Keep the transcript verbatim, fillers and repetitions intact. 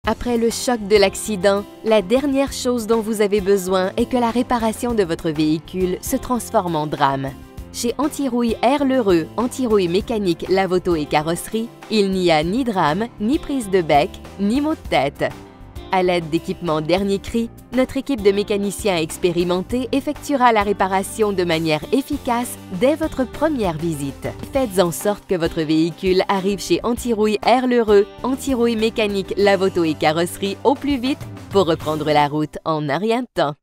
Après le choc de l'accident, la dernière chose dont vous avez besoin est que la réparation de votre véhicule se transforme en drame. Chez Antirouille Air L'Heureux, Antirouille mécanique, lave-auto et carrosserie, il n'y a ni drame, ni prise de bec, ni maux de tête. À l'aide d'équipements dernier cri, notre équipe de mécaniciens expérimentés effectuera la réparation de manière efficace dès votre première visite. Faites en sorte que votre véhicule arrive chez Antirouille Air L'Heureux, Antirouille mécanique, lave-auto et carrosserie au plus vite pour reprendre la route en un rien de temps.